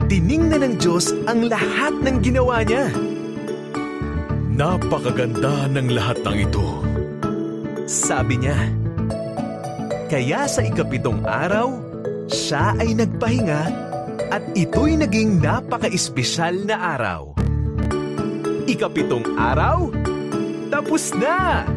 tiningnan ng Diyos ang lahat ng ginawa niya. Napakaganda ng lahat ng ito. Sabi niya. Kaya sa ikapitong araw, siya ay nagpahinga at ito'y naging napaka-espesyal na araw. Ikapitong araw, tapos na!